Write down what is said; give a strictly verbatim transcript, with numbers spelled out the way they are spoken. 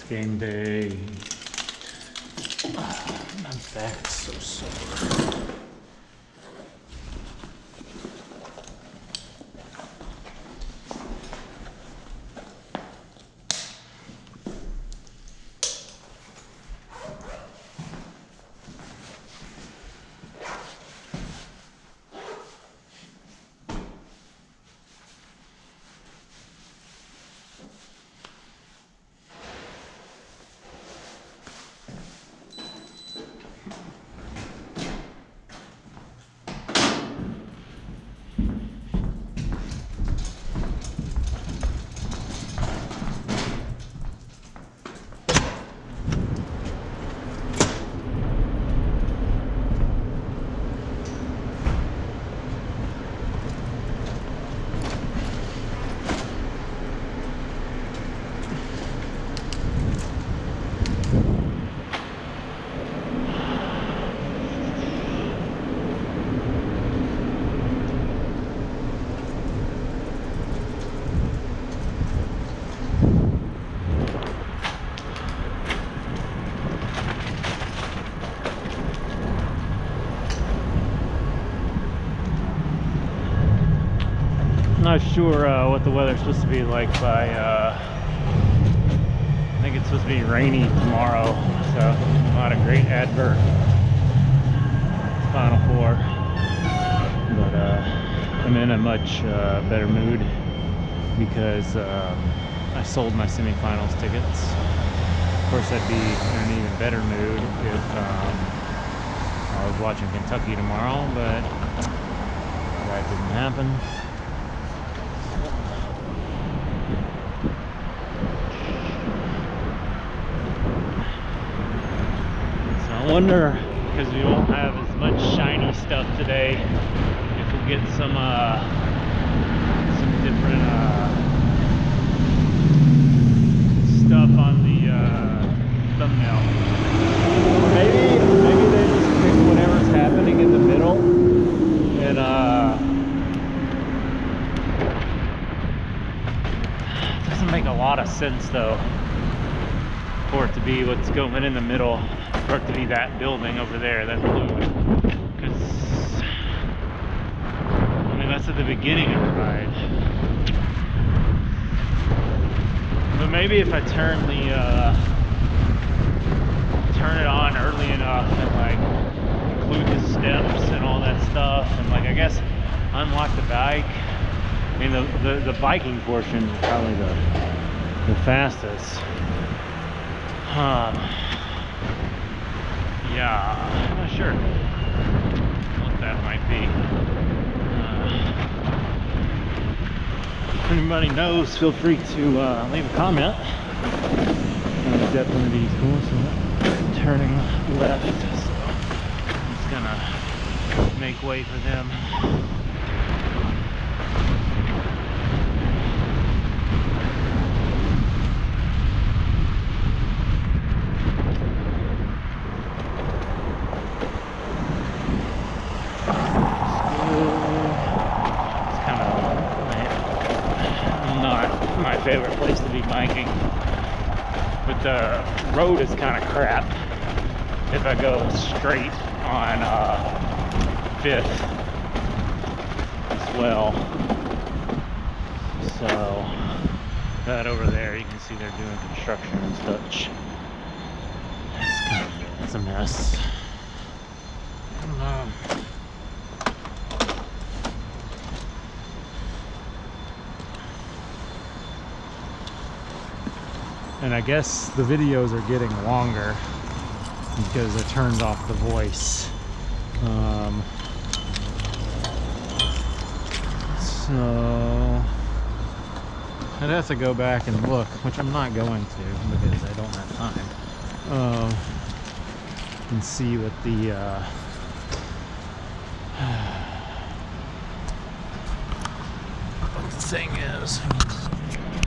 game day. My back's so sore. Not sure uh, what the weather's supposed to be like by, uh, I think it's supposed to be rainy tomorrow, so not a great advert Final Four, but uh, I'm in a much uh, better mood because uh, I sold my semifinals tickets. Of course, I'd be in an even better mood if um, I was watching Kentucky tomorrow, but that didn't happen. I wonder, because we won't have as much shiny stuff today, if we'll get some uh, some different uh, stuff on the uh, thumbnail. Or maybe, maybe they just pick whatever's happening in the middle, and uh, it doesn't make a lot of sense though for it to be what's going in the middle. For it to be that building over there, that blue, because I mean that's at the beginning of the ride. But maybe if I turn the uh, turn it on early enough and like include the steps and all that stuff, and like I guess unlock the bike. I mean the the, the biking portion is probably the the fastest. Um, Yeah, I'm not sure what that might be. Uh, if anybody knows, feel free to uh, leave a comment. Uh, definitely cool. So turning left, so I'm just gonna make way for them. My favorite place to be biking, but the road is kind of crap if I go straight on uh, Fifth as well. So that over there, you can see they're doing construction and such. It's, kind of, it's a mess. Um, And I guess the videos are getting longer because I turned off the voice. Um, so I'd have to go back and look, which I'm not going to because I don't have time, um, and see what the uh, what the thing is.